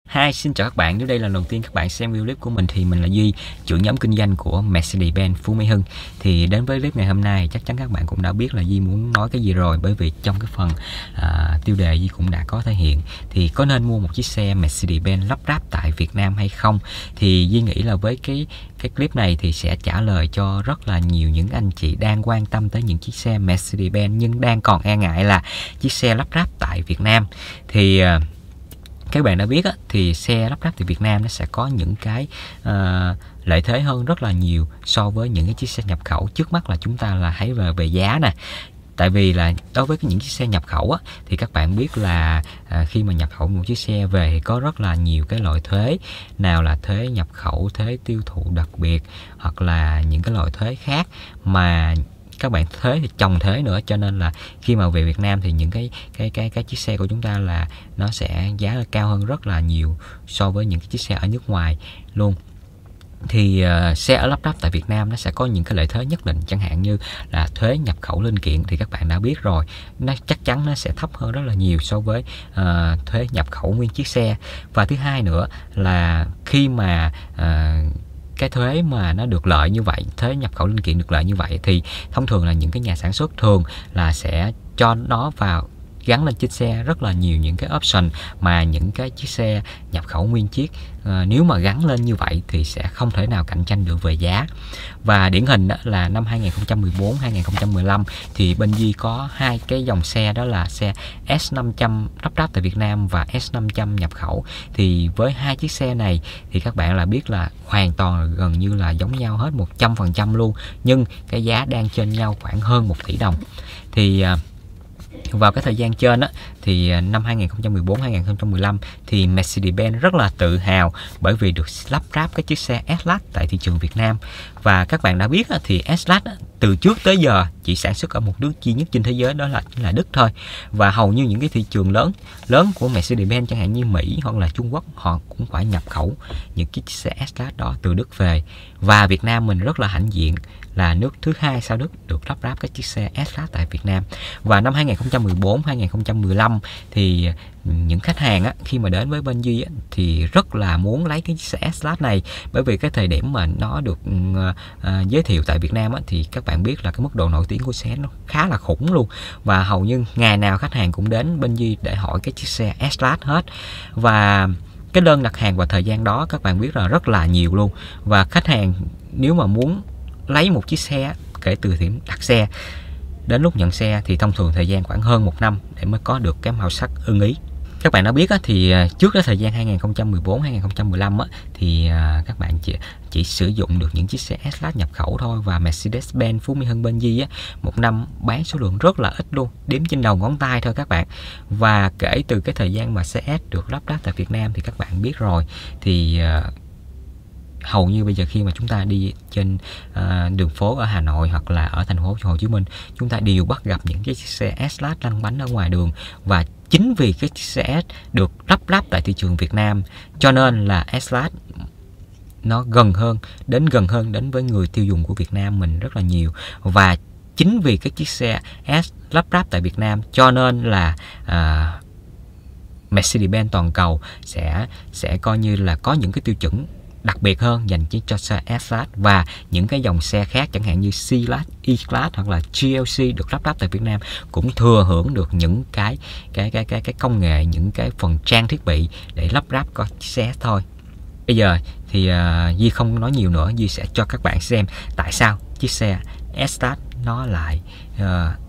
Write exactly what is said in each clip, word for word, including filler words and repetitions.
Hi, xin chào các bạn. Nếu đây là lần đầu tiên các bạn xem video clip của mình thì mình là Duy, trưởng nhóm kinh doanh của Mercedes-Benz Phú Mỹ Hưng. Thì đến với clip ngày hôm nay chắc chắn các bạn cũng đã biết là Duy muốn nói cái gì rồi, bởi vì trong cái phần à, tiêu đề Duy cũng đã có thể hiện. Thì có nên mua một chiếc xe Mercedes-Benz lắp ráp tại Việt Nam hay không? Thì Duy nghĩ là với cái cái clip này thì sẽ trả lời cho rất là nhiều những anh chị đang quan tâm tới những chiếc xe Mercedes-Benz nhưng đang còn e ngại là chiếc xe lắp ráp tại Việt Nam. Thì à, các bạn đã biết á, thì xe lắp ráp tại Việt Nam nó sẽ có những cái uh, lợi thế hơn rất là nhiều so với những cái chiếc xe nhập khẩu. Trước mắt là chúng ta là thấy về về giá nè. Tại vì là đối với những chiếc xe nhập khẩu á, thì các bạn biết là à, khi mà nhập khẩu một chiếc xe về thì có rất là nhiều cái loại thuế. Nào là thuế nhập khẩu, thuế tiêu thụ đặc biệt, hoặc là những cái loại thuế khác mà các bạn thuế thì chồng thuế nữa, cho nên là khi mà về Việt Nam thì những cái cái cái cái chiếc xe của chúng ta là nó sẽ giá cao hơn rất là nhiều so với những cái chiếc xe ở nước ngoài luôn. Thì uh, xe ở lắp ráp tại Việt Nam nó sẽ có những cái lợi thế nhất định, chẳng hạn như là thuế nhập khẩu linh kiện thì các bạn đã biết rồi, nó chắc chắn nó sẽ thấp hơn rất là nhiều so với uh, thuế nhập khẩu nguyên chiếc xe. Và thứ hai nữa là khi mà uh, cái thuế mà nó được lợi như vậy, thuế nhập khẩu linh kiện được lợi như vậy, thì thông thường là những cái nhà sản xuất thường là sẽ cho nó vào gắn lên chiếc xe rất là nhiều những cái option mà những cái chiếc xe nhập khẩu nguyên chiếc uh, nếu mà gắn lên như vậy thì sẽ không thể nào cạnh tranh được về giá. Và điển hình đó là năm hai nghìn không trăm mười bốn hai nghìn không trăm mười lăm thì bên Duy có hai cái dòng xe, đó là xe S năm trăm lắp ráp tại Việt Nam và S năm trăm nhập khẩu. Thì với hai chiếc xe này thì các bạn là biết là hoàn toàn gần như là giống nhau hết một trăm phần trăm luôn, nhưng cái giá đang trên nhau khoảng hơn một tỷ đồng. Thì uh, vào cái thời gian trên á, thì năm hai nghìn không trăm mười bốn hai nghìn không trăm mười lăm thì Mercedes-Benz rất là tự hào bởi vì được lắp ráp cái chiếc xe S-Class tại thị trường Việt Nam. Và các bạn đã biết á, thì S-Class á, từ trước tới giờ chỉ sản xuất ở một nước duy nhất trên thế giới, đó là là Đức thôi. Và hầu như những cái thị trường lớn lớn của Mercedes-Benz chẳng hạn như Mỹ hoặc là Trung Quốc, họ cũng phải nhập khẩu những chiếc xe S-Class đó từ Đức về. Và Việt Nam mình rất là hãnh diện là nước thứ hai sau Đức được lắp ráp cái chiếc xe S-Class tại Việt Nam. Và năm hai nghìn không trăm mười bốn hai nghìn không trăm mười lăm thì những khách hàng á, khi mà đến với bên Duy á, thì rất là muốn lấy cái chiếc xe S-Class này, bởi vì cái thời điểm mà nó được uh, uh, giới thiệu tại Việt Nam á, thì các bạn biết là cái mức độ nổi tiếng của xe nó khá là khủng luôn. Và hầu như ngày nào khách hàng cũng đến bên Duy để hỏi cái chiếc xe S-Class hết. Và cái đơn đặt hàng vào thời gian đó các bạn biết là rất là nhiều luôn. Và khách hàng nếu mà muốn lấy một chiếc xe kể từ điểm đặt xe đến lúc nhận xe thì thông thường thời gian khoảng hơn một năm để mới có được cái màu sắc ưng ý. Các bạn đã biết á, thì trước cái thời gian hai nghìn không trăm mười bốn hai nghìn không trăm mười lăm á, thì các bạn chỉ, chỉ sử dụng được những chiếc xe S-Class nhập khẩu thôi. Và Mercedes-Benz Phú Mỹ Hưng bên Duy á, một năm bán số lượng rất là ít luôn, đếm trên đầu ngón tay thôi các bạn. Và kể từ cái thời gian mà xe S được lắp ráp tại Việt Nam thì các bạn biết rồi, thì uh, hầu như bây giờ khi mà chúng ta đi trên uh, đường phố ở Hà Nội hoặc là ở thành phố Hồ Chí Minh, chúng ta đều bắt gặp những cái chiếc xe S-Class lăn bánh ở ngoài đường. Và chính vì cái chiếc xe S được lắp ráp tại thị trường Việt Nam cho nên là S-Class nó gần hơn, đến gần hơn đến với người tiêu dùng của Việt Nam mình rất là nhiều. Và chính vì cái chiếc xe S lắp ráp tại Việt Nam cho nên là uh, Mercedes-Benz toàn cầu sẽ sẽ coi như là có những cái tiêu chuẩn đặc biệt hơn dành cho xe S-Class. Và những cái dòng xe khác chẳng hạn như C-Class, E-Class hoặc là G L C được lắp ráp tại Việt Nam cũng thừa hưởng được những cái cái cái cái cái công nghệ, những cái phần trang thiết bị để lắp ráp con xe thôi. Bây giờ thì uh, Duy không nói nhiều nữa, Duy sẽ cho các bạn xem tại sao chiếc xe S-Class nó lại uh,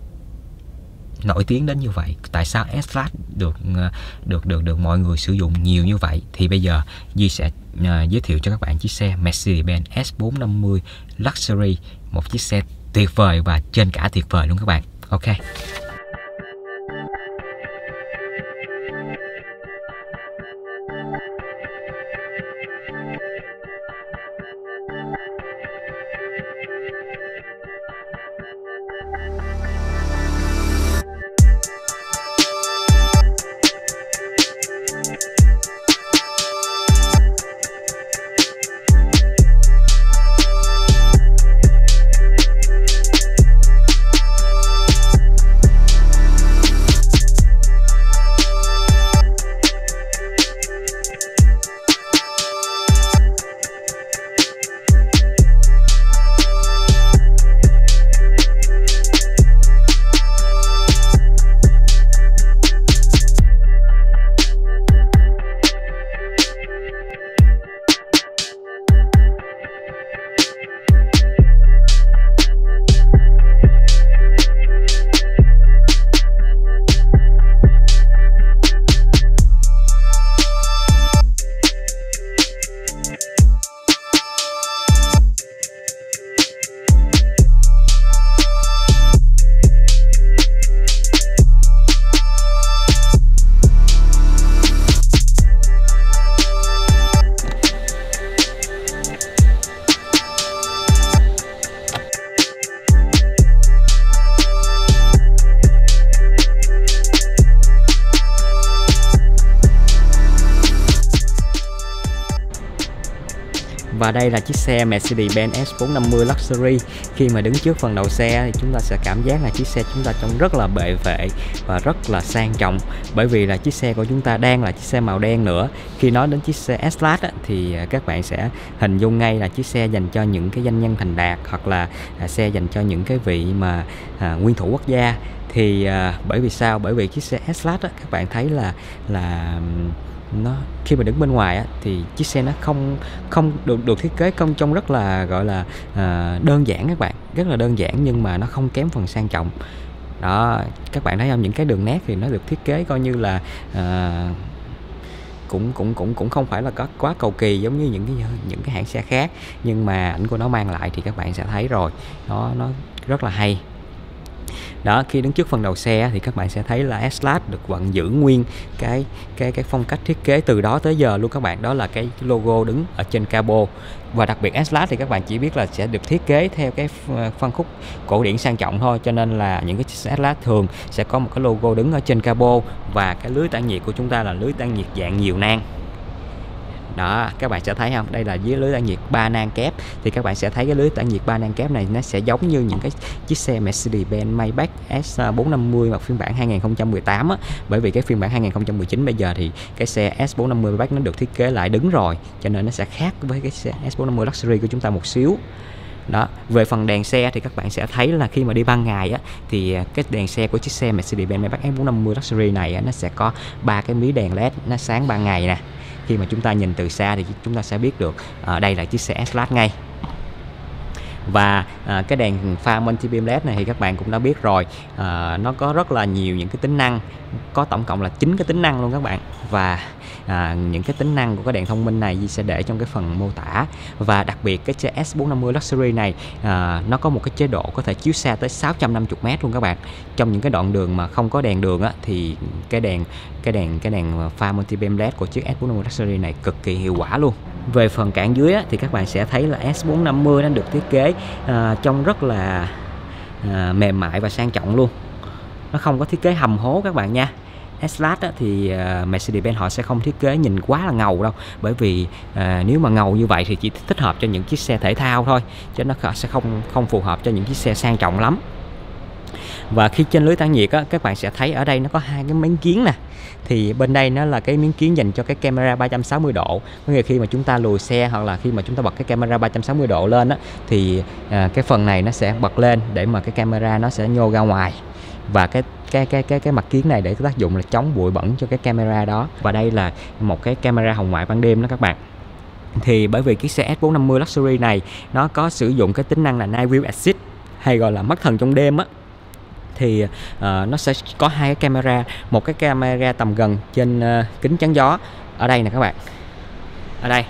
nổi tiếng đến như vậy, tại sao S-Class được được được được mọi người sử dụng nhiều như vậy. Thì bây giờ Duy sẽ uh, giới thiệu cho các bạn chiếc xe Mercedes-Benz S bốn năm mươi Luxury, một chiếc xe tuyệt vời và trên cả tuyệt vời luôn các bạn. Ok. Và đây là chiếc xe Mercedes-Benz S bốn năm mươi Luxury. Khi mà đứng trước phần đầu xe thì chúng ta sẽ cảm giác là chiếc xe chúng ta trông rất là bệ vệ và rất là sang trọng, bởi vì là chiếc xe của chúng ta đang là chiếc xe màu đen nữa. Khi nói đến chiếc xe S-Class thì các bạn sẽ hình dung ngay là chiếc xe dành cho những cái doanh nhân thành đạt, hoặc là xe dành cho những cái vị mà à, nguyên thủ quốc gia. Thì à, bởi vì sao? Bởi vì chiếc xe S-Class các bạn thấy là là nó khi mà đứng bên ngoài á, thì chiếc xe nó không không được được thiết kế công trông rất là gọi là à, đơn giản các bạn, rất là đơn giản, nhưng mà nó không kém phần sang trọng. Đó, các bạn thấy không, những cái đường nét thì nó được thiết kế coi như là à, cũng cũng cũng cũng không phải là có quá cầu kỳ giống như những cái những cái hãng xe khác, nhưng mà ảnh của nó mang lại thì các bạn sẽ thấy rồi, nó nó rất là hay. Đó, khi đứng trước phần đầu xe thì các bạn sẽ thấy là S-Class được vẫn giữ nguyên cái cái cái phong cách thiết kế từ đó tới giờ luôn các bạn, đó là cái logo đứng ở trên cabo. Và đặc biệt S-Class thì các bạn chỉ biết là sẽ được thiết kế theo cái phân khúc cổ điển sang trọng thôi, cho nên là những cái S-Class thường sẽ có một cái logo đứng ở trên cabo, và cái lưới tản nhiệt của chúng ta là lưới tản nhiệt dạng nhiều nang. Đó, các bạn sẽ thấy không, đây là dưới lưới tản nhiệt ba nang kép. Thì các bạn sẽ thấy cái lưới tản nhiệt ba nang kép này nó sẽ giống như những cái chiếc xe Mercedes-Benz Maybach S bốn năm mươi hoặc phiên bản hai nghìn không trăm mười tám á. Bởi vì cái phiên bản hai nghìn không trăm mười chín bây giờ thì cái xe S bốn năm mươi Maybach nó được thiết kế lại đứng rồi, cho nên nó sẽ khác với cái xe S bốn năm mươi Luxury của chúng ta một xíu. Đó, về phần đèn xe thì các bạn sẽ thấy là khi mà đi ban ngày á, thì cái đèn xe của chiếc xe Mercedes-Benz Maybach S bốn năm mươi Luxury này á, nó sẽ có ba cái mí đèn led nó sáng ban ngày nè. Khi mà chúng ta nhìn từ xa thì chúng ta sẽ biết được à, đây là chiếc xe S-Class ngay. Và à, cái đèn pha multi-beam led này thì các bạn cũng đã biết rồi, à, nó có rất là nhiều những cái tính năng, có tổng cộng là chín cái tính năng luôn các bạn. Và à, những cái tính năng của cái đèn thông minh này Di sẽ để trong cái phần mô tả. Và đặc biệt cái xe S bốn năm mươi Luxury này à, nó có một cái chế độ có thể chiếu xa tới sáu trăm năm mươi mét luôn các bạn. Trong những cái đoạn đường mà không có đèn đường á, thì cái đèn cái đèn cái đèn pha multi-beam led của chiếc S bốn năm mươi Luxury này cực kỳ hiệu quả luôn. Về phần cản dưới á, thì các bạn sẽ thấy là S bốn năm mươi nó được thiết kế à, trông rất là à, mềm mại và sang trọng luôn. Nó không có thiết kế hầm hố các bạn nha. S-Class thì uh, Mercedes-Benz họ sẽ không thiết kế nhìn quá là ngầu đâu, bởi vì uh, nếu mà ngầu như vậy thì chỉ thích hợp cho những chiếc xe thể thao thôi, chứ nó sẽ không không phù hợp cho những chiếc xe sang trọng lắm. Và khi trên lưới tản nhiệt á, các bạn sẽ thấy ở đây nó có hai cái miếng kiến nè. Thì bên đây nó là cái miếng kiến dành cho cái camera ba trăm sáu mươi độ. Có nghĩa khi mà chúng ta lùi xe hoặc là khi mà chúng ta bật cái camera ba trăm sáu mươi độ lên á, thì à, cái phần này nó sẽ bật lên để mà cái camera nó sẽ nhô ra ngoài. Và cái cái cái cái cái mặt kiến này để có tác dụng là chống bụi bẩn cho cái camera đó. Và đây là một cái camera hồng ngoại ban đêm đó các bạn. Thì bởi vì chiếc xe S bốn năm mươi Luxury này nó có sử dụng cái tính năng là Night View Assist, hay gọi là mắt thần trong đêm á, thì uh, nó sẽ có hai cái camera, một cái camera tầm gần trên uh, kính chắn gió ở đây nè các bạn, ở đây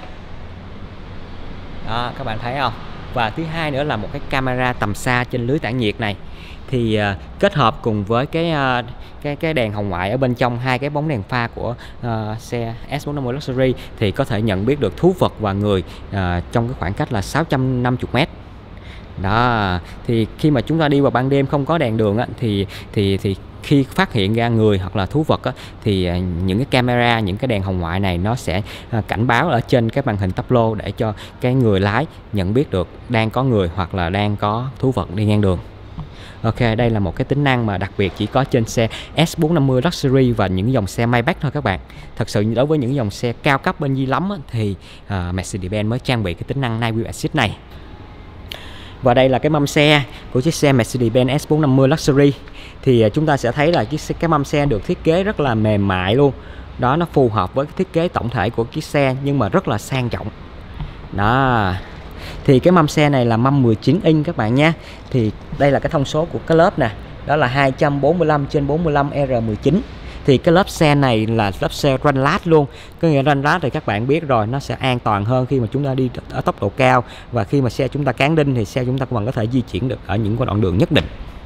đó, các bạn thấy không? Và thứ hai nữa là một cái camera tầm xa trên lưới tản nhiệt này. Thì uh, kết hợp cùng với cái uh, cái cái đèn hồng ngoại ở bên trong hai cái bóng đèn pha của uh, xe S bốn năm mươi Luxury thì có thể nhận biết được thú vật và người uh, trong cái khoảng cách là sáu trăm năm mươi mét. Đó, thì khi mà chúng ta đi vào ban đêm không có đèn đường á, thì thì thì khi phát hiện ra người hoặc là thú vật á, thì những cái camera, những cái đèn hồng ngoại này nó sẽ cảnh báo ở trên cái màn hình táp lô để cho cái người lái nhận biết được đang có người hoặc là đang có thú vật đi ngang đường. Ok, đây là một cái tính năng mà đặc biệt chỉ có trên xe S bốn năm mươi Luxury và những dòng xe Maybach thôi các bạn. Thật sự đối với những dòng xe cao cấp bên dưới lắm á, thì uh, Mercedes-Benz mới trang bị cái tính năng Night View Assist này. Và đây là cái mâm xe của chiếc xe Mercedes-Benz S bốn năm mươi Luxury. Thì chúng ta sẽ thấy là chiếc cái mâm xe được thiết kế rất là mềm mại luôn. Đó, nó phù hợp với cái thiết kế tổng thể của chiếc xe nhưng mà rất là sang trọng. Đó. Thì cái mâm xe này là mâm mười chín inch các bạn nha. Thì đây là cái thông số của cái lớp nè. Đó là hai trăm bốn mươi lăm trên bốn mươi lăm R mười chín. Thì cái lớp xe này là lớp xe ranh lát luôn. Có nghĩa ranh lát thì các bạn biết rồi, nó sẽ an toàn hơn khi mà chúng ta đi ở tốc độ cao. Và khi mà xe chúng ta cán đinh thì xe chúng ta còn có thể di chuyển được ở những đoạn đường nhất định.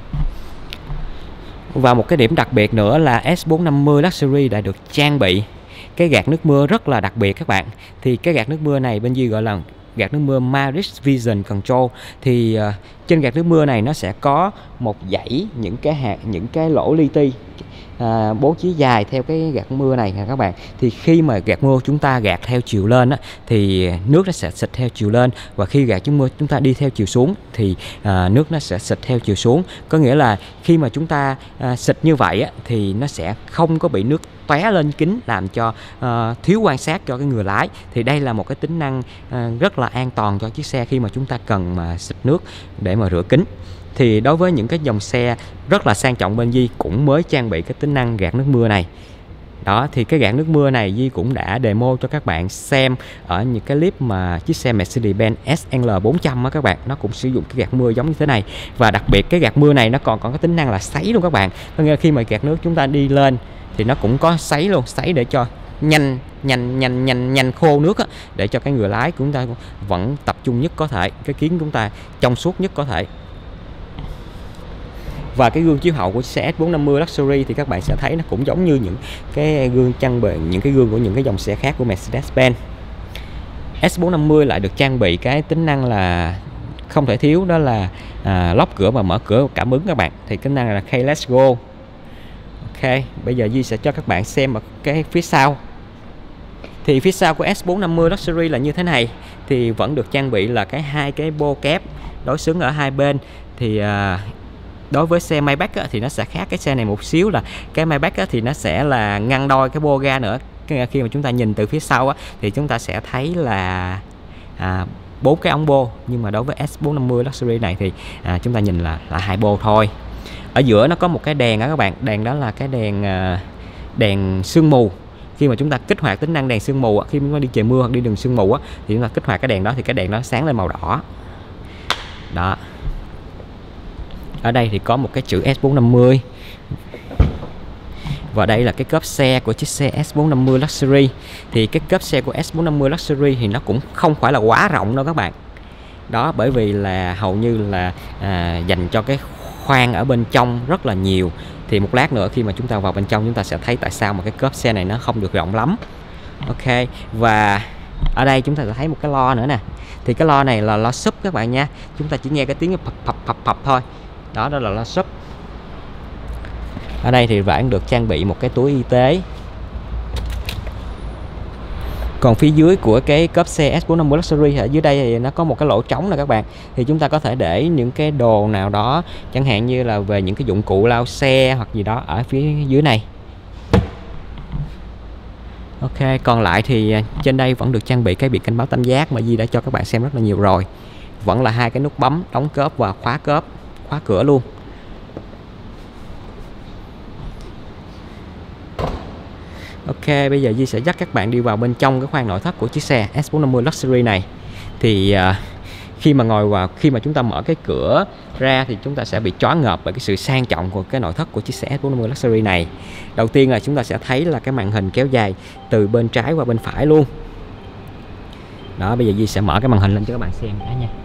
Và một cái điểm đặc biệt nữa là S bốn năm mươi Luxury đã được trang bị cái gạt nước mưa rất là đặc biệt các bạn. Thì cái gạt nước mưa này bên dưới gọi là gạt nước mưa Maris Vision Control. Thì uh, trên gạt nước mưa này nó sẽ có một dãy những cái hạt, những cái lỗ li ti à, bố trí dài theo cái gạt mưa này nha các bạn. Thì khi mà gạt mưa chúng ta gạt theo chiều lên á, thì nước nó sẽ xịt theo chiều lên, và khi gạt chúng mưa chúng ta đi theo chiều xuống thì à, nước nó sẽ xịt theo chiều xuống. Có nghĩa là khi mà chúng ta à, xịt như vậy á, thì nó sẽ không có bị nước tóe lên kính làm cho uh, thiếu quan sát cho cái người lái. Thì đây là một cái tính năng uh, rất là an toàn cho chiếc xe khi mà chúng ta cần mà xịt nước để mà rửa kính. Thì đối với những cái dòng xe rất là sang trọng bên Di cũng mới trang bị cái tính năng gạt nước mưa này. Đó, thì cái gạt nước mưa này Di cũng đã demo cho các bạn xem ở những cái clip mà chiếc xe Mercedes-Benz S L bốn trăm á các bạn, nó cũng sử dụng cái gạt mưa giống như thế này. Và đặc biệt cái gạt mưa này nó còn có cái tính năng là sấy luôn các bạn. Có nghĩa là khi mà gạt nước chúng ta đi lên thì nó cũng có sấy luôn, sấy để cho nhanh nhanh nhanh nhanh nhanh khô nước á, để cho cái người lái của chúng ta vẫn tập trung nhất có thể, cái kiến chúng ta trong suốt nhất có thể. Và cái gương chiếu hậu của xe S bốn năm mươi Luxury thì các bạn sẽ thấy nó cũng giống như những cái gương trang bị, những cái gương của những cái dòng xe khác của Mercedes-Benz. S bốn năm mươi lại được trang bị cái tính năng là không thể thiếu, đó là à, lóc cửa và mở cửa cảm ứng các bạn. Thì tính năng là Keyless Go. Ok, bây giờ Di sẽ cho các bạn xem ở cái phía sau. Thì phía sau của S bốn năm mươi Luxury là như thế này. Thì vẫn được trang bị là cái hai cái bô kép đối xứng ở hai bên. Thì à, đối với xe Maybach á, thì nó sẽ khác cái xe này một xíu, là cái Maybach á, thì nó sẽ là ngăn đôi cái bô ga nữa. Khi mà chúng ta nhìn từ phía sau á, thì chúng ta sẽ thấy là à, bốn cái ống bô, nhưng mà đối với S bốn năm mươi Luxury này thì à, chúng ta nhìn là là hai bô thôi. Ở giữa nó có một cái đèn đó các bạn, đèn đó là cái đèn à, đèn sương mù. Khi mà chúng ta kích hoạt tính năng đèn sương mù, khi chúng ta đi trời mưa hoặc đi đường sương mù á, thì chúng ta kích hoạt cái đèn đó thì cái đèn đó sáng lên màu đỏ. Đó. Ở đây thì có một cái chữ S bốn năm mươi. Và đây là cái cốp xe của chiếc xe S bốn năm mươi Luxury. Thì cái cốp xe của S bốn năm mươi Luxury thì nó cũng không phải là quá rộng đâu các bạn. Đó, bởi vì là hầu như là à, dành cho cái khoang ở bên trong rất là nhiều. Thì một lát nữa khi mà chúng ta vào bên trong chúng ta sẽ thấy tại sao mà cái cốp xe này nó không được rộng lắm. Ok, và ở đây chúng ta sẽ thấy một cái lo nữa nè. Thì cái lo này là lo súp các bạn nha. Chúng ta chỉ nghe cái tiếng phập phập phập phập thôi. Đó, đó là lo súp. Ở đây thì vẫn được trang bị một cái túi y tế. Còn phía dưới của cái cốp xe S bốn năm mươi Luxury ở dưới đây thì nó có một cái lỗ trống nè các bạn. Thì chúng ta có thể để những cái đồ nào đó, chẳng hạn như là về những cái dụng cụ lau xe hoặc gì đó ở phía dưới này. Ok, còn lại thì trên đây vẫn được trang bị cái biệt cảnh báo tam giác mà Di đã cho các bạn xem rất là nhiều rồi. Vẫn là hai cái nút bấm đóng cốp và khóa cốp, khóa cửa luôn. Ok, bây giờ Di sẽ dắt các bạn đi vào bên trong cái khoang nội thất của chiếc xe S bốn năm mươi Luxury này. Thì uh, khi mà ngồi vào, khi mà chúng ta mở cái cửa ra thì chúng ta sẽ bị choáng ngợp bởi cái sự sang trọng của cái nội thất của chiếc xe S bốn năm mươi Luxury này. Đầu tiên là chúng ta sẽ thấy là cái màn hình kéo dài từ bên trái qua bên phải luôn. Đó, bây giờ Di sẽ mở cái màn hình lên cho các bạn xem đó nha.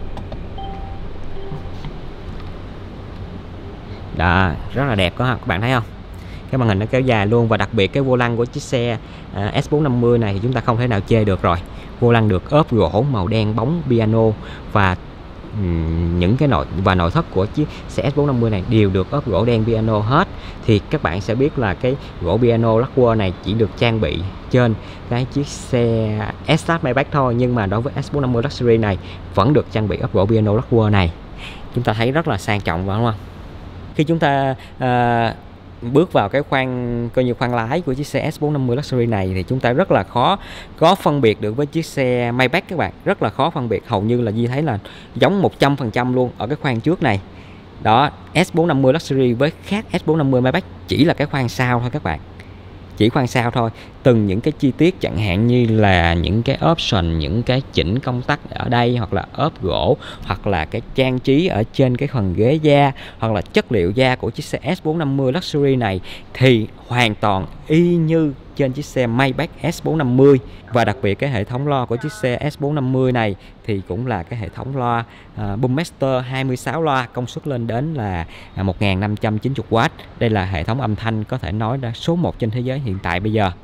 Đó, rất là đẹp có không? Các bạn thấy không? Cái màn hình nó kéo dài luôn. Và đặc biệt cái vô lăng của chiếc xe à, S bốn năm mươi này thì chúng ta không thể nào chê được rồi. Vô lăng được ốp gỗ màu đen bóng piano, và um, những cái nội và nội thất của chiếc xe S bốn năm mươi này đều được ốp gỗ đen piano hết. Thì các bạn sẽ biết là cái gỗ piano lacquer này chỉ được trang bị trên cái chiếc xe S-Class Maybach thôi, nhưng mà đối với S bốn năm mươi Luxury này vẫn được trang bị ốp gỗ piano lacquer này. Chúng ta thấy rất là sang trọng phải không? Khi chúng ta uh, bước vào cái khoang coi như khoang lái của chiếc xe S bốn năm mươi Luxury này thì chúng ta rất là khó có phân biệt được với chiếc xe Maybach các bạn, rất là khó phân biệt, hầu như là Di thấy là giống một trăm phần trăm luôn ở cái khoang trước này. Đó, S bốn năm mươi Luxury với khác S bốn năm mươi Maybach chỉ là cái khoang sau thôi các bạn. Chỉ khoang sau thôi. Từng những cái chi tiết chẳng hạn như là những cái option, những cái chỉnh công tắc ở đây, hoặc là ốp gỗ, hoặc là cái trang trí ở trên cái phần ghế da, hoặc là chất liệu da của chiếc xe S bốn năm mươi Luxury này thì hoàn toàn y như trên chiếc xe Maybach S bốn năm mươi. Và đặc biệt cái hệ thống loa của chiếc xe S bốn năm mươi này thì cũng là cái hệ thống loa uh, Boommaster hai mươi sáu loa, công suất lên đến là một nghìn năm trăm chín mươi oát. Đây là hệ thống âm thanh có thể nói đã số một trên thế giới hiện tại bây giờ.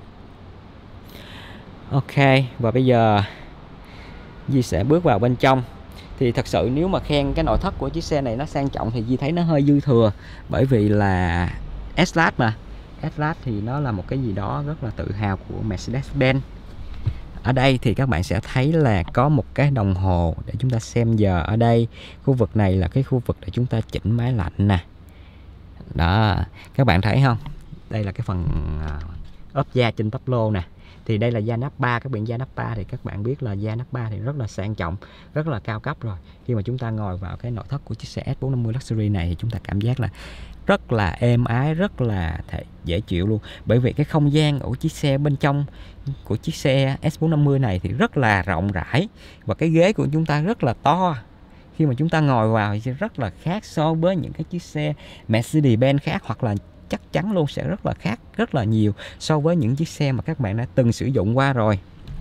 Ok, và bây giờ Di sẽ bước vào bên trong. Thì thật sự nếu mà khen cái nội thất của chiếc xe này nó sang trọng thì Di thấy nó hơi dư thừa, bởi vì là S-Class mà. S-Class thì nó là một cái gì đó rất là tự hào của Mercedes-Benz. Ở đây thì các bạn sẽ thấy là có một cái đồng hồ để chúng ta xem giờ ở đây. Khu vực này là cái khu vực để chúng ta chỉnh máy lạnh nè. Đó, các bạn thấy không? Đây là cái phần ốp da trên tắp lô nè. Thì đây là da Nappa, các bạn da Nappa thì các bạn biết là da Nappa thì rất là sang trọng, rất là cao cấp rồi. Khi mà chúng ta ngồi vào cái nội thất của chiếc xe S bốn năm mươi Luxury này thì chúng ta cảm giác là rất là êm ái, rất là dễ chịu luôn. Bởi vì cái không gian của chiếc xe bên trong của chiếc xe S bốn năm mươi này thì rất là rộng rãi. Và cái ghế của chúng ta rất là to. Khi mà chúng ta ngồi vào thì sẽ rất là khác so với những cái chiếc xe Mercedes-Benz khác, hoặc là chắc chắn luôn sẽ rất là khác rất là nhiều so với những chiếc xe mà các bạn đã từng sử dụng qua rồi.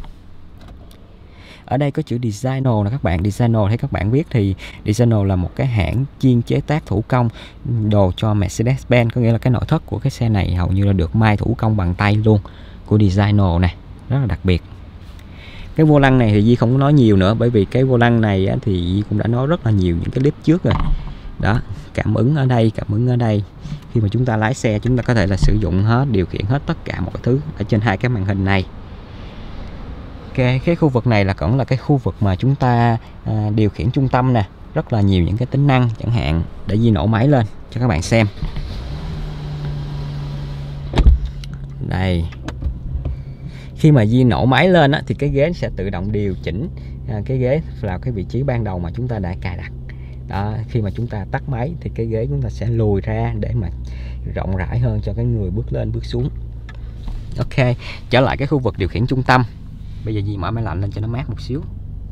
Ở đây có chữ Designo nè các bạn. Designo thấy các bạn biết thì Designo là một cái hãng chuyên chế tác thủ công đồ cho Mercedes-Benz, có nghĩa là cái nội thất của cái xe này hầu như là được may thủ công bằng tay luôn, của Designo này, rất là đặc biệt. Cái vô lăng này thì Di không có nói nhiều nữa, bởi vì cái vô lăng này thì Di cũng đã nói rất là nhiều những cái clip trước rồi. Đó, cảm ứng ở đây, cảm ứng ở đây. Khi mà chúng ta lái xe chúng ta có thể là sử dụng hết, điều khiển hết tất cả mọi thứ ở trên hai cái màn hình này. Ok, cái khu vực này là cũng là cái khu vực mà chúng ta à, điều khiển trung tâm nè, rất là nhiều những cái tính năng, chẳng hạn để Di nổ máy lên cho các bạn xem. Đây, khi mà Di nổ máy lên á, thì cái ghế sẽ tự động điều chỉnh à, cái ghế vào cái vị trí ban đầu mà chúng ta đã cài đặt. Đó, khi mà chúng ta tắt máy thì cái ghế chúng ta sẽ lùi ra để mà rộng rãi hơn cho cái người bước lên bước xuống. Ok, trở lại cái khu vực điều khiển trung tâm. Bây giờ Di mở máy lạnh lên cho nó mát một xíu.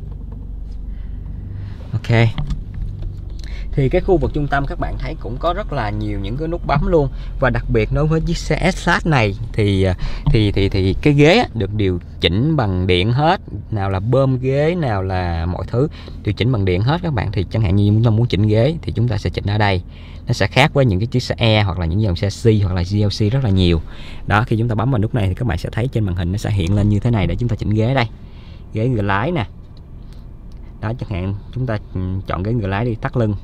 Ok, thì cái khu vực trung tâm các bạn thấy cũng có rất là nhiều những cái nút bấm luôn. Và đặc biệt đối với chiếc xe S-Class này thì thì thì thì cái ghế được điều chỉnh bằng điện hết, nào là bơm ghế, nào là mọi thứ điều chỉnh bằng điện hết các bạn. Thì chẳng hạn như chúng ta muốn chỉnh ghế thì chúng ta sẽ chỉnh ở đây. Nó sẽ khác với những cái chiếc xe E hoặc là những dòng xe C hoặc là giê lờ xê rất là nhiều. Đó, khi chúng ta bấm vào nút này thì các bạn sẽ thấy trên màn hình nó sẽ hiện lên như thế này để chúng ta chỉnh ghế đây. Ghế người lái nè. Đó, chẳng hạn chúng ta chọn ghế người lái đi, tắt lưng.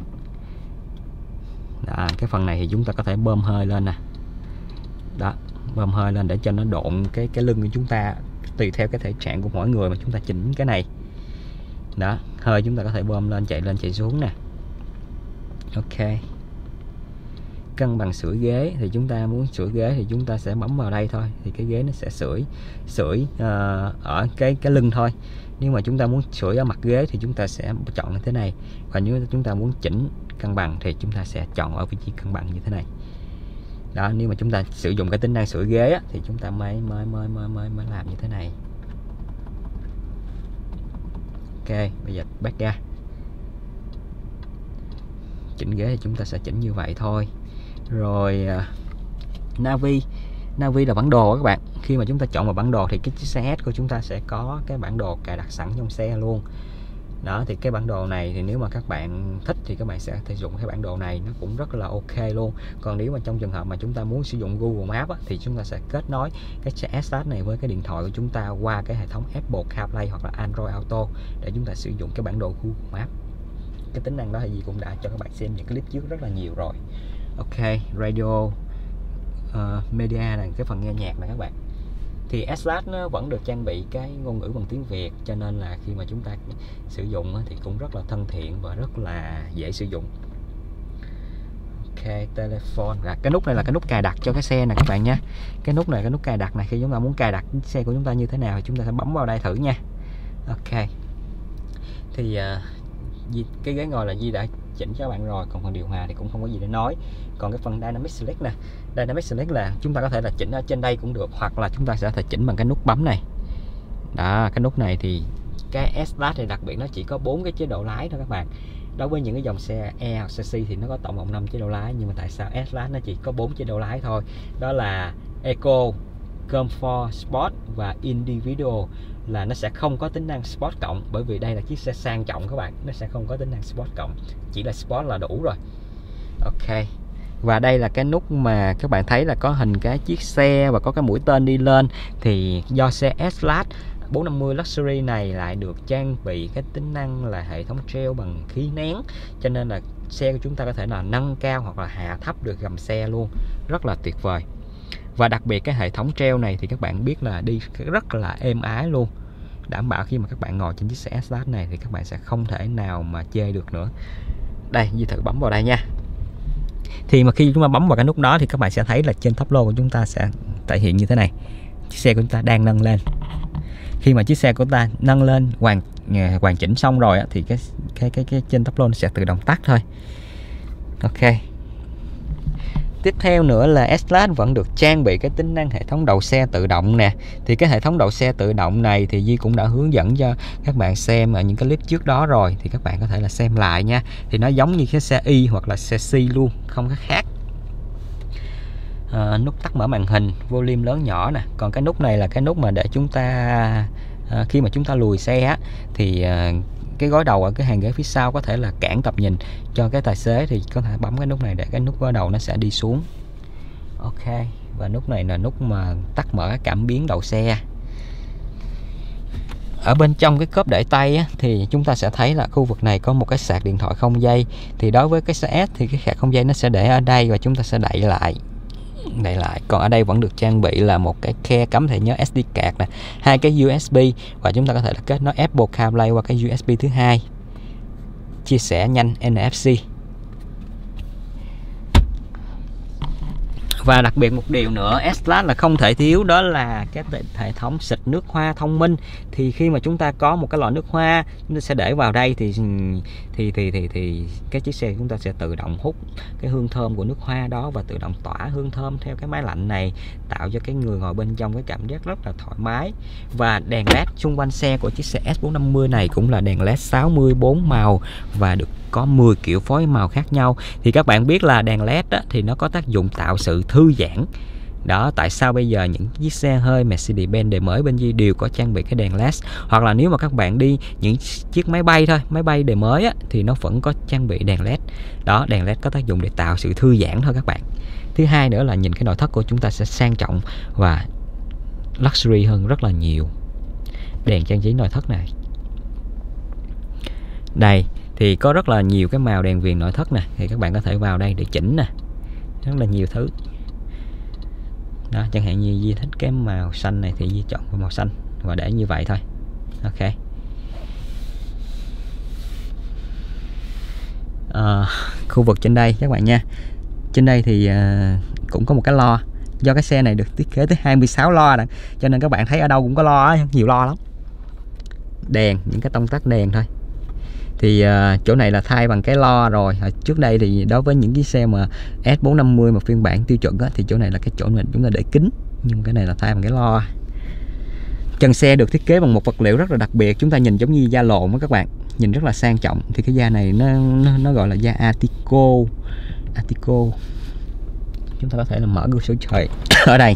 Đó, cái phần này thì chúng ta có thể bơm hơi lên nè. Đó, bơm hơi lên để cho nó độn cái cái lưng của chúng ta, tùy theo cái thể trạng của mỗi người mà chúng ta chỉnh cái này. Đó, hơi chúng ta có thể bơm lên, chạy lên, chạy xuống nè. Ok. Cân bằng sưởi ghế thì chúng ta muốn sưởi ghế thì chúng ta sẽ bấm vào đây thôi, thì cái ghế nó sẽ sưởi sưởi uh, ở cái cái lưng thôi. Nếu mà chúng ta muốn sưởi ở mặt ghế thì chúng ta sẽ chọn như thế này. Và nếu chúng ta muốn chỉnh cân bằng thì chúng ta sẽ chọn ở vị trí cân bằng như thế này. Đó, nếu mà chúng ta sử dụng cái tính năng sưởi ghế á, thì chúng ta mới mới mới mới mới mới làm như thế này. Ok, bây giờ back ra. Chỉnh ghế thì chúng ta sẽ chỉnh như vậy thôi. Rồi uh, Navi Navi là bản đồ các bạn. Khi mà chúng ta chọn vào bản đồ thì cái chiếc xe S của chúng ta sẽ có cái bản đồ cài đặt sẵn trong xe luôn. Đó, thì cái bản đồ này thì nếu mà các bạn thích thì các bạn sẽ sử dụng cái bản đồ này, nó cũng rất là ok luôn. Còn nếu mà trong trường hợp mà chúng ta muốn sử dụng Google Maps á, thì chúng ta sẽ kết nối cái xe S-Class này với cái điện thoại của chúng ta qua cái hệ thống Apple CarPlay hoặc là Android Auto để chúng ta sử dụng cái bản đồ Google Maps. Cái tính năng đó thì cũng đã cho các bạn xem những clip trước rất là nhiều rồi. Ok, radio uh, media là cái phần nghe nhạc này các bạn. Thì S-Class nó vẫn được trang bị cái ngôn ngữ bằng tiếng Việt, cho nên là khi mà chúng ta sử dụng thì cũng rất là thân thiện và rất là dễ sử dụng. Ok, telephone. À, cái nút này là cái nút cài đặt cho cái xe này các bạn nha. Cái nút này, cái nút cài đặt này, khi chúng ta muốn cài đặt xe của chúng ta như thế nào thì chúng ta sẽ bấm vào đây thử nha. Ok. Thì uh, cái ghế ngồi là Di đã chỉnh cho các bạn rồi, còn phần điều hòa thì cũng không có gì để nói. Còn cái phần Dynamic Select nè, Dynamic Select là chúng ta có thể là chỉnh ở trên đây cũng được, hoặc là chúng ta sẽ thể chỉnh bằng cái nút bấm này. Đó, cái nút này thì cái S-Class thì đặc biệt nó chỉ có bốn cái chế độ lái thôi các bạn. Đối với những cái dòng xe E hoặc xe C thì nó có tổng cộng năm chế độ lái, nhưng mà tại sao S-Class nó chỉ có bốn chế độ lái thôi? Đó là Eco, Comfort, Sport và Individual, là nó sẽ không có tính năng Sport cộng, bởi vì đây là chiếc xe sang trọng các bạn, nó sẽ không có tính năng Sport cộng, chỉ là Sport là đủ rồi. Ok. Và đây là cái nút mà các bạn thấy là có hình cái chiếc xe và có cái mũi tên đi lên, thì do xe S-Class bốn năm mươi Luxury này lại được trang bị cái tính năng là hệ thống treo bằng khí nén, cho nên là xe của chúng ta có thể là nâng cao hoặc là hạ thấp được gầm xe luôn, rất là tuyệt vời. Và đặc biệt cái hệ thống treo này thì các bạn biết là đi rất là êm ái luôn, đảm bảo khi mà các bạn ngồi trên chiếc xe S-Class này thì các bạn sẽ không thể nào mà chê được nữa. Đây, Di thử bấm vào đây nha. Thì mà khi chúng ta bấm vào cái nút đó thì các bạn sẽ thấy là trên top lô của chúng ta sẽ thể hiện như thế này. Chiếc xe của chúng ta đang nâng lên. Khi mà chiếc xe của ta nâng lên hoàn hoàn chỉnh xong rồi thì cái cái cái cái trên top lô nó sẽ tự động tắt thôi. Ok. Tiếp theo nữa là S-Class vẫn được trang bị cái tính năng hệ thống đậu xe tự động nè. Thì cái hệ thống đậu xe tự động này thì Di cũng đã hướng dẫn cho các bạn xem ở những cái clip trước đó rồi, thì các bạn có thể là xem lại nha. Thì nó giống như cái xe Y hoặc là xe C luôn, không có khác. À, nút tắt mở màn hình, volume lớn nhỏ nè. Còn cái nút này là cái nút mà để chúng ta à, khi mà chúng ta lùi xe á, thì à, cái gối đầu ở cái hàng ghế phía sau có thể là cản tầm nhìn cho cái tài xế, thì có thể bấm cái nút này để cái nút gối đầu nó sẽ đi xuống. Ok, và nút này là nút mà tắt mở cái cảm biến đầu xe. Ở bên trong cái cốp để tay á, thì chúng ta sẽ thấy là khu vực này có một cái sạc điện thoại không dây. Thì đối với cái xe S thì cái sạc không dây nó sẽ để ở đây và chúng ta sẽ đẩy lại. Đẩy lại. Còn ở đây vẫn được trang bị là một cái khe cắm thẻ nhớ ét đê card nè, hai cái u ét bê, và chúng ta có thể là kết nối Apple CarPlay qua cái u ét bê thứ hai, chia sẻ nhanh en ép xê. Và đặc biệt một điều nữa S-Class là không thể thiếu, đó là cái hệ thống xịt nước hoa thông minh. Thì khi mà chúng ta có một cái lọ nước hoa, chúng ta sẽ để vào đây thì thì thì thì thì cái chiếc xe của chúng ta sẽ tự động hút cái hương thơm của nước hoa đó và tự động tỏa hương thơm theo cái máy lạnh này, tạo cho cái người ngồi bên trong cái cảm giác rất là thoải mái. Và đèn led xung quanh xe của chiếc xe S bốn năm mươi này cũng là đèn led sáu mươi bốn màu và được có mười kiểu phối màu khác nhau. Thì các bạn biết là đèn led á, thì nó có tác dụng tạo sự thư giãn. Đó, tại sao bây giờ những chiếc xe hơi Mercedes-Benz đời mới bên Di đều có trang bị cái đèn led. Hoặc là nếu mà các bạn đi những chiếc máy bay thôi, máy bay đời mới á, thì nó vẫn có trang bị đèn led. Đó, đèn led có tác dụng để tạo sự thư giãn thôi các bạn. Thứ hai nữa là nhìn cái nội thất của chúng ta sẽ sang trọng và luxury hơn rất là nhiều. Đèn trang trí nội thất này. Đây, thì có rất là nhiều cái màu đèn viền nội thất nè, thì các bạn có thể vào đây để chỉnh nè, rất là nhiều thứ. Đó, chẳng hạn như Di thích cái màu xanh này thì Di chọn màu xanh và để như vậy thôi. Ok. À, khu vực trên đây các bạn nha. Trên đây thì à, cũng có một cái lo. Do cái xe này được thiết kế tới hai mươi sáu lo nè, cho nên các bạn thấy ở đâu cũng có lo, nhiều lo lắm. Đèn, những cái tông tắt đèn thôi. Thì uh, chỗ này là thay bằng cái lo rồi. Trước đây thì đối với những cái xe mà S bốn năm mươi mà phiên bản tiêu chuẩn á, thì chỗ này là cái chỗ mình chúng ta để kính, nhưng cái này là thay bằng cái lo. Trần xe được thiết kế bằng một vật liệu rất là đặc biệt, chúng ta nhìn giống như da lộn đó các bạn, nhìn rất là sang trọng. Thì cái da này nó nó, nó gọi là da Atico. Atico. Chúng ta có thể là mở cửa sổ trời ở đây.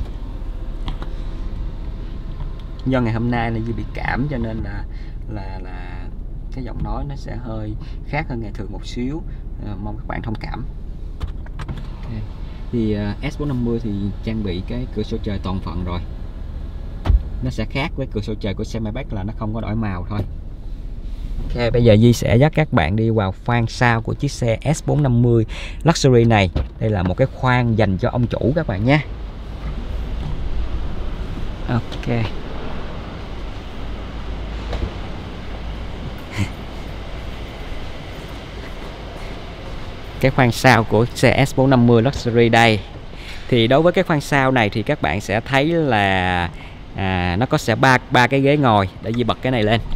Do ngày hôm nay là Di bị cảm cho nên là là là cái giọng nói nó sẽ hơi khác hơn ngày thường một xíu, à, mong các bạn thông cảm. Okay. Thì uh, S bốn năm mươi thì trang bị cái cửa sổ trời toàn phần rồi, nó sẽ khác với cửa sổ trời của xe Maybach là nó không có đổi màu thôi. Ok, bây giờ Di sẽ dắt các bạn đi vào khoang sau của chiếc xe S bốn năm mươi Luxury này. Đây là một cái khoang dành cho ông chủ các bạn nhé. Ok. Cái khoang sau của xe S bốn năm mươi Luxury đây. Thì đối với cái khoang sau này thì các bạn sẽ thấy là à, nó có sẽ ba ba cái ghế ngồi. Để Di bật cái này lên.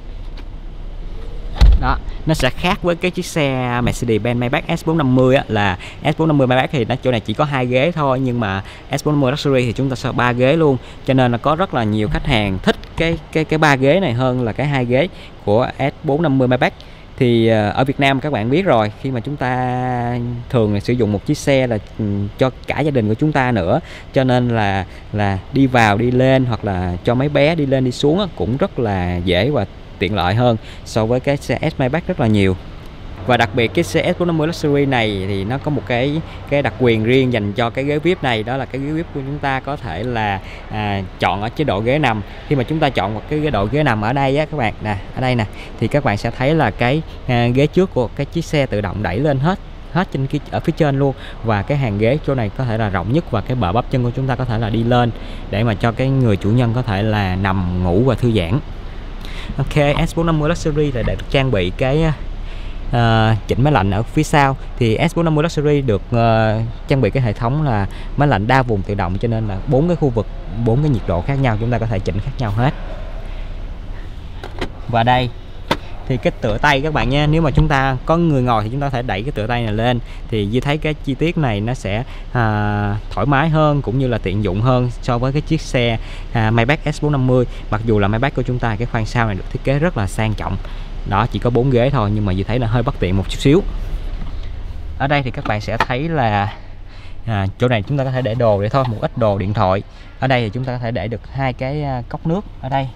Đó, nó sẽ khác với cái chiếc xe Mercedes-Benz Maybach S bốn năm mươi á, là S bốn năm mươi Maybach thì nó chỗ này chỉ có hai ghế thôi, nhưng mà S bốn năm mươi Luxury thì chúng ta sẽ ba ghế luôn. Cho nên là có rất là nhiều khách hàng thích cái cái cái ba ghế này hơn là cái hai ghế của S bốn năm mươi Maybach. Thì ở Việt Nam các bạn biết rồi, khi mà chúng ta thường là sử dụng một chiếc xe là cho cả gia đình của chúng ta nữa, cho nên là là đi vào đi lên hoặc là cho mấy bé đi lên đi xuống cũng rất là dễ và tiện lợi hơn so với cái xe S Maybach rất là nhiều. Và đặc biệt cái xe S bốn năm mươi Luxury này thì nó có một cái cái đặc quyền riêng dành cho cái ghế vi ai pi này, đó là cái ghế vi ai pi của chúng ta có thể là à, chọn ở chế độ ghế nằm. Khi mà chúng ta chọn một cái chế độ ghế nằm ở đây á các bạn nè, ở đây nè, thì các bạn sẽ thấy là cái à, ghế trước của cái chiếc xe tự động đẩy lên hết hết trên cái ở phía trên luôn, và cái hàng ghế chỗ này có thể là rộng nhất, và cái bờ bắp chân của chúng ta có thể là đi lên để mà cho cái người chủ nhân có thể là nằm ngủ và thư giãn. Ok, S bốn năm mươi Luxury là để được trang bị cái uh, chỉnh máy lạnh ở phía sau. Thì S bốn năm mươi Luxury được uh, trang bị cái hệ thống là máy lạnh đa vùng tự động, cho nên là bốn cái khu vực, bốn cái nhiệt độ khác nhau chúng ta có thể chỉnh khác nhau hết. Và đây thì cái tựa tay các bạn nha, nếu mà chúng ta có người ngồi thì chúng ta có thể đẩy cái tựa tay này lên, thì Duy thấy cái chi tiết này nó sẽ à, thoải mái hơn cũng như là tiện dụng hơn so với cái chiếc xe à, Maybach S bốn năm mươi. Mặc dù là Maybach của chúng ta cái khoang sau này được thiết kế rất là sang trọng, đó chỉ có bốn ghế thôi, nhưng mà Duy thấy là hơi bất tiện một chút xíu. Ở đây thì các bạn sẽ thấy là à, chỗ này chúng ta có thể để đồ để thôi, một ít đồ điện thoại. Ở đây thì chúng ta có thể để được hai cái cốc nước ở đây.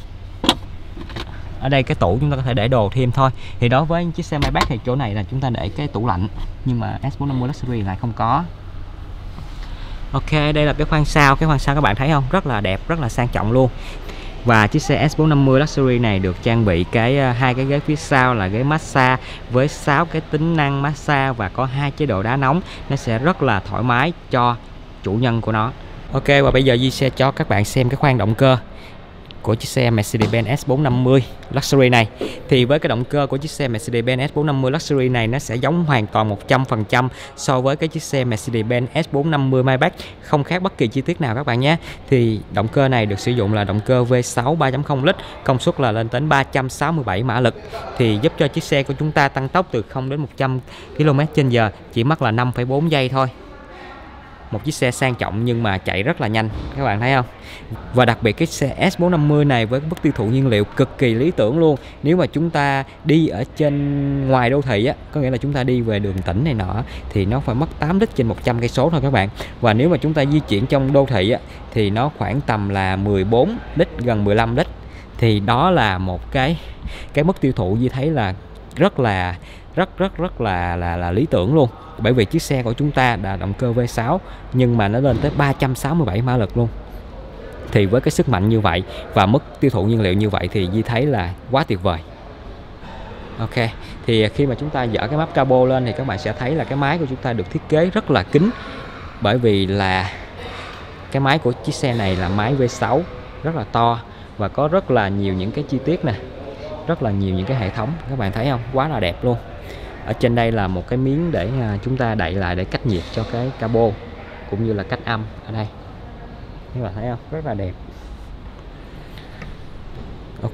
Ở đây cái tủ chúng ta có thể để đồ thêm thôi. Thì đối với chiếc xe Maybach thì chỗ này là chúng ta để cái tủ lạnh, nhưng mà S bốn năm mươi Luxury lại không có. Ok, đây là cái khoang sau. Cái khoang sau các bạn thấy không? Rất là đẹp, rất là sang trọng luôn. Và chiếc xe S bốn năm mươi Luxury này được trang bị cái hai cái ghế phía sau là ghế massage với sáu cái tính năng massage và có hai chế độ đá nóng. Nó sẽ rất là thoải mái cho chủ nhân của nó. Ok, và bây giờ Duy sẽ cho các bạn xem cái khoang động cơ của chiếc xe Mercedes-Benz S bốn năm mươi Luxury này. Thì với cái động cơ của chiếc xe Mercedes-Benz S bốn năm mươi Luxury này, nó sẽ giống hoàn toàn một trăm phần trăm so với cái chiếc xe Mercedes-Benz S bốn năm mươi Maybach, không khác bất kỳ chi tiết nào các bạn nhé. Thì động cơ này được sử dụng là động cơ V sáu ba chấm không lít, công suất là lên đến ba trăm sáu mươi bảy mã lực, thì giúp cho chiếc xe của chúng ta tăng tốc từ không đến một trăm ki lô mét trên giờ chỉ mất là năm phẩy bốn giây thôi. Một chiếc xe sang trọng nhưng mà chạy rất là nhanh, các bạn thấy không? Và đặc biệt cái xe S bốn năm mươi này với mức tiêu thụ nhiên liệu cực kỳ lý tưởng luôn. Nếu mà chúng ta đi ở trên ngoài đô thị á, có nghĩa là chúng ta đi về đường tỉnh này nọ, thì nó phải mất tám lít trên một trăm cây số thôi các bạn. Và nếu mà chúng ta di chuyển trong đô thị á, thì nó khoảng tầm là mười bốn lít, gần mười lăm lít. Thì đó là một cái cái mức tiêu thụ Duy thấy là rất là rất rất rất là là, là lý tưởng luôn. Bởi vì chiếc xe của chúng ta là động cơ V sáu nhưng mà nó lên tới ba trăm sáu mươi bảy mã lực luôn. Thì với cái sức mạnh như vậy và mức tiêu thụ nhiên liệu như vậy thì Duy thấy là quá tuyệt vời. Ok, thì khi mà chúng ta dỡ cái map cabo lên thì các bạn sẽ thấy là cái máy của chúng ta được thiết kế rất là kín. Bởi vì là cái máy của chiếc xe này là máy V sáu rất là to và có rất là nhiều những cái chi tiết nè, rất là nhiều những cái hệ thống, các bạn thấy không? Quá là đẹp luôn. Ở trên đây là một cái miếng để chúng ta đậy lại để cách nhiệt cho cái cabo cũng như là cách âm ở đây. Các bạn thấy không? Rất là đẹp. Ok.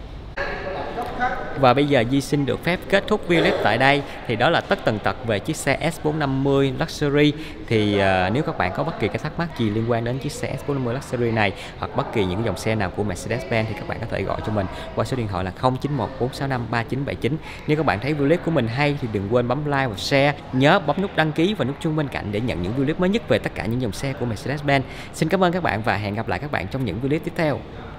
Và bây giờ Duy xin được phép kết thúc video clip tại đây. Thì đó là tất tần tật về chiếc xe S bốn năm mươi Luxury. Thì uh, nếu các bạn có bất kỳ cái thắc mắc gì liên quan đến chiếc xe S bốn năm mươi Luxury này, hoặc bất kỳ những dòng xe nào của Mercedes-Benz, thì các bạn có thể gọi cho mình qua số điện thoại là không chín một bốn sáu năm ba chín bảy chín. Nếu các bạn thấy video clip của mình hay thì đừng quên bấm like và share. Nhớ bấm nút đăng ký và nút chuông bên cạnh để nhận những video clip mới nhất về tất cả những dòng xe của Mercedes-Benz. Xin cảm ơn các bạn và hẹn gặp lại các bạn trong những video clip tiếp theo.